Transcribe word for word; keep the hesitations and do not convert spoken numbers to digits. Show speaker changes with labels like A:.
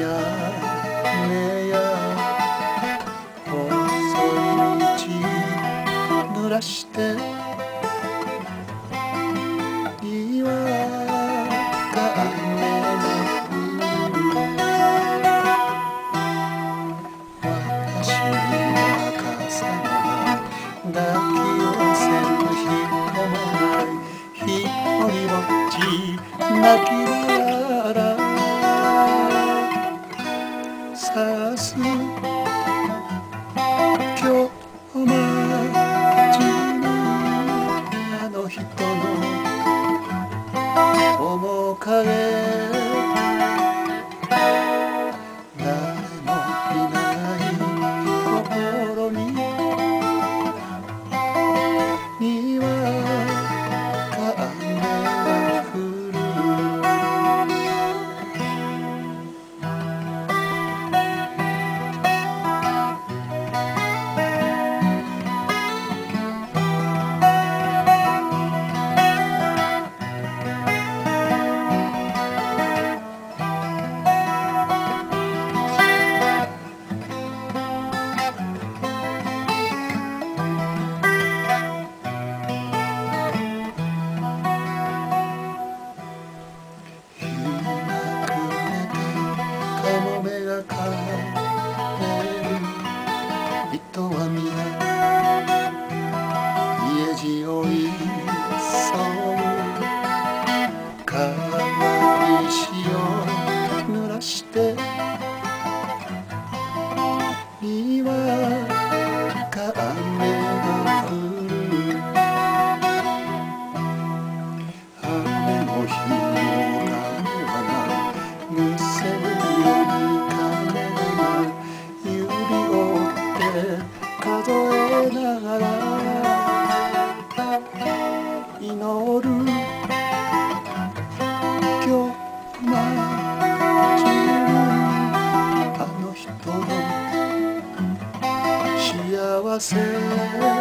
A: 屋根や細い道濡らして岩が雨が降る。私は傘が抱き寄せる人もないひとりぼっち泣きながら探す今日街にあの人の面影誰もいないところににわか雨が降る。人は皆家路を急ぐ川岸を濡らして今か雨が降る。雨の日の鐘はなむせぶより鐘がな指を数えながら祈る今日街にあの人の幸せ